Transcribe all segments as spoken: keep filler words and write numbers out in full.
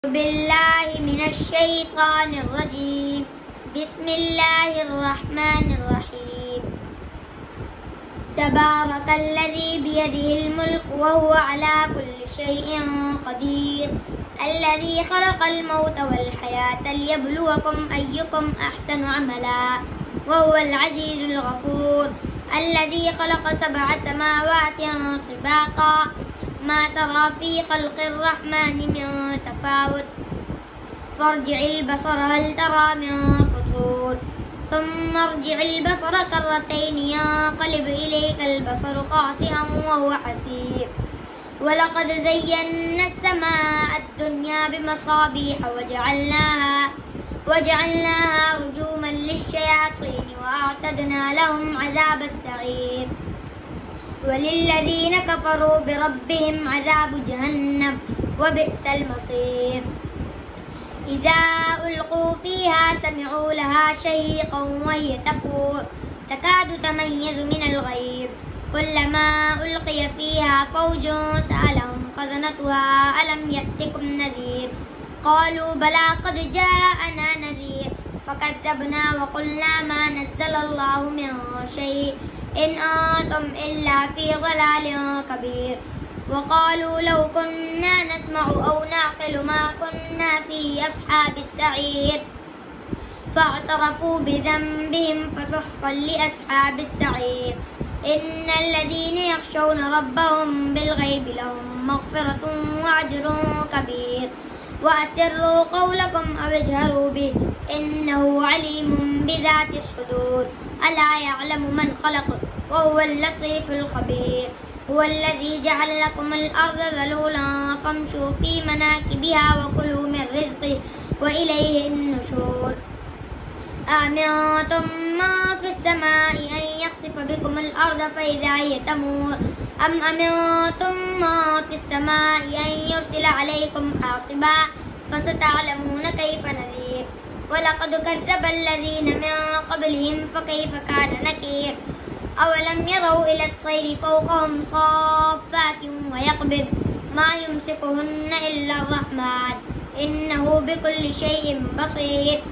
بالله من الشيطان الرجيم. بسم الله الرحمن الرحيم. تبارك الذي بيده الملك وهو على كل شيء قدير، الذي خلق الموت والحياة ليبلوكم أيكم أحسن عملا، وهو العزيز الغفور، الذي خلق سبع سماوات طباقا، ما ترى في خلق الرحمن من تفاوت، فارجع البصر هل ترى من فطور، ثم ارجع البصر كرتين ينقلب إليك البصر خاسئا وهو حسير. ولقد زينا السماء الدنيا بمصابيح وجعلناها وجعلناها رجوما للشياطين وأعتدنا لهم عذاب السعير. وللذين كفروا بربهم عذاب جهنم وبئس المصير. إذا ألقوا فيها سمعوا لها شهيقا وهي تفور تكاد تميز من الغيظ، كلما ألقي فيها فوج سألهم خزنتها ألم يأتكم نذير، قالوا بلى قد جاءنا نذير فكذبنا وقلنا ما نزل الله من شيء إن أنتم إلا في ضلال كبير. وقالوا لو كنا نسمع أو نعقل ما كنا في أصحاب السعير، فاعترفوا بذنبهم فسحقا لأصحاب السعير. إن الذين يخشون ربهم بالغيب لهم مغفرة وأجر كبير. وأسروا قولكم أو اجهروا به إنه عليم بذات الصدور، ألا يعلم من خلق وهو اللطيف الخبير. هو الذي جعل لكم الأرض ذلولا فامشوا في مناكبها وكلوا من رزقه وإليه النشور. أأمنتم ما في السماء أن يخسف بكم الأرض فإذا هي تمور، أم أمنتم ما في السماء أن يرسل عليكم حاصبا فستعلمون كيف نذير. ولقد كذب الذين من قبلهم فكيف كان نكير. أولم يروا إلى الطير فوقهم صافات ويقبض ما يمسكهن إلا الرحمن إنه بكل شيء بصير.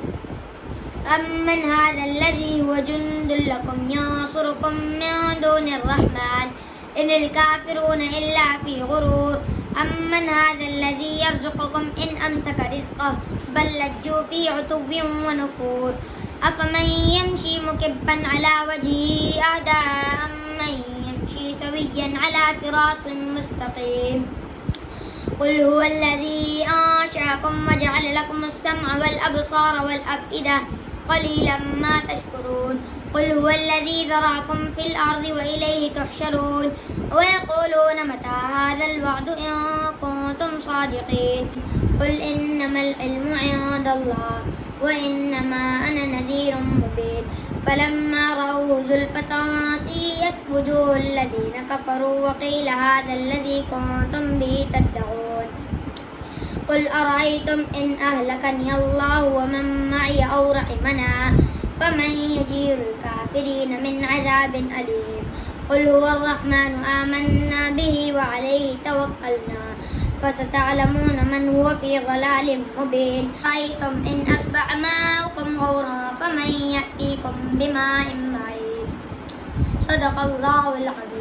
أمن هذا الذي هو جند لكم ينصركم من دون الرحمن إن الكافرون إلا في غرور. أمن هذا الذي يرزقكم إن أمسك رزقه بل لجوا في عتو ونفور. أفمن يمشي مكبا على وجهه أهدى أمن يمشي سويا على صراط مستقيم. قل هو الذي أنشأكم وجعل لكم السمع والأبصار والأفئدة قليلا ما تشكرون. قل هو الذي ذراكم في الأرض وإليه تحشرون. ويقولون متى هذا الوعد إن كنتم صادقين. قل إنما العلم عند الله وإنما أنا نذير مبين. فلما رأوه زلفة سيئت وجوه الذين كفروا وقيل هذا الذي كنتم به تدعون. قل أرأيتم إن أهلكني الله ومن معي أو رحمنا فمن يجير الكافرين من عذاب أليم. قل هو الرحمن آمنا به وعليه توكلنا فستعلمون من هو في ضلال مبين. رأيتم إن أصبح ماؤكم غورا فمن يأتيكم بماء معين. صدق الله العظيم.